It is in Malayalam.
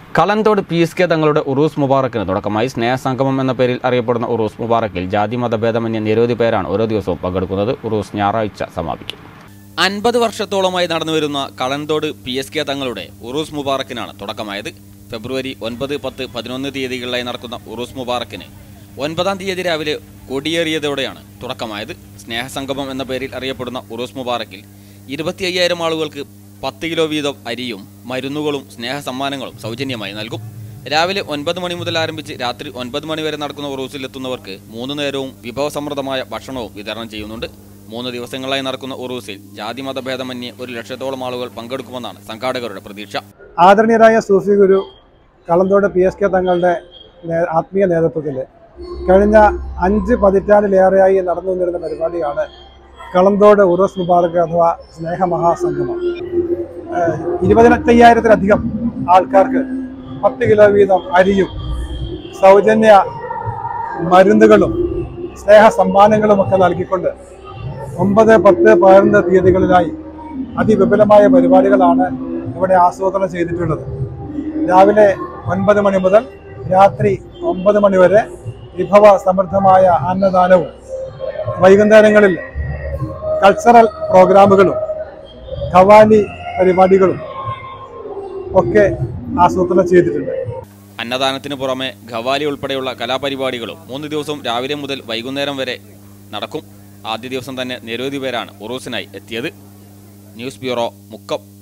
കളന്തോട് PSK തങ്ങളുടെ ഉറൂസ് മുബാറക്കിന് തുടക്കമായി സ്നേഹസംഗമം എന്ന പേരിൽ അറിയപ്പെടുന്ന ഉറൂസ് മുബാറക്കിൽ ജാതി മതഭേദമന്യേ നിരവധി പേരാണ് ഓരോ ദിവസവും പങ്കെടുക്കുന്നത്. ഉറൂസ് ഞായറാഴ്ച സമാപിക്കും. 50 വർഷത്തോളമായി നടന്നുവരുന്ന കളന്തോട് PSK തങ്ങളുടെ ഉറൂസ് മുബാറക്കിനാണ് തുടക്കമായത്. ഫെബ്രുവരി 9, 10, 11 തീയതികളിലായി നടക്കുന്ന ഉറൂസ് മുബാറക്കിന് 9-ാം തീയതി രാവിലെ കൊടിയേറിയതോടെയാണ് തുടക്കമായത്. സ്നേഹസംഗമം എന്ന പേരിൽ അറിയപ്പെടുന്ന ഉറൂസ് മുബാറക്കിൽ 25,000 ആളുകൾക്ക് 10 കിലോ വീതം അരിയും മരുന്നുകളും സ്നേഹസമ്മാനങ്ങളും സൗജന്യമായി നൽകും. രാവിലെ 9 മണി മുതൽ ആരംഭിച്ച് രാത്രി 9 മണി വരെ നടക്കുന്ന ഉറൂസിലെത്തുന്നവർക്ക് 3 നേരവും വിഭവസമൃദ്ധമായ ഭക്ഷണവും വിതരണം ചെയ്യുന്നുണ്ട്. 3 ദിവസങ്ങളായി നടക്കുന്ന ഉറൂസിൽ ജാതി മതഭേദമന്യേ 1 ലക്ഷത്തോളം ആളുകൾ പങ്കെടുക്കുമെന്നാണ് സംഘാടകരുടെ പ്രതീക്ഷ. ആദരണീയരായ സൂഫി ഗുരു കളന്തോട് PSK തങ്ങളുടെ ആത്മീയ നേതൃത്വത്തിൽ കഴിഞ്ഞ 5 പതിറ്റാണ്ടിലേറെയായി നടന്നു വന്നിരുന്ന പരിപാടിയാണ് കളന്തോട് ഉറൂസ് മുബാറക്ക് അഥവാ സ്നേഹമഹാസംഗമം. 25,000-ലധികം ആൾക്കാർക്ക് 10 കിലോ വീതം അരിയും സൗജന്യ മരുന്നുകളും സ്നേഹസമ്മാനങ്ങളുമൊക്കെ നൽകിക്കൊണ്ട് 9, 10, 11 തീയതികളിലായി അതിവിപുലമായ പരിപാടികളാണ് ഇവിടെ ആസൂത്രണം ചെയ്തിട്ടുള്ളത്. രാവിലെ 9 മണി മുതൽ രാത്രി 9 മണി വരെ വിഭവ സമൃദ്ധമായ അന്നദാനവും വൈകുന്നേരങ്ങളിൽ കൾച്ചറൽ പ്രോഗ്രാമുകളും ഖവാലി പരിപാടികളും ഒക്കെ ആസൂത്രണം ചെയ്തിട്ടുണ്ട്. അന്നദാനത്തിന് പുറമെ ഖവാലി ഉൾപ്പെടെയുള്ള കലാപരിപാടികളും 3 ദിവസവും രാവിലെ മുതൽ വൈകുന്നേരം വരെ നടക്കും. ആദ്യ ദിവസം തന്നെ നിരവധി പേരാണ് ഉറൂസിനായി എത്തിയത്. News bureau, Mukkam.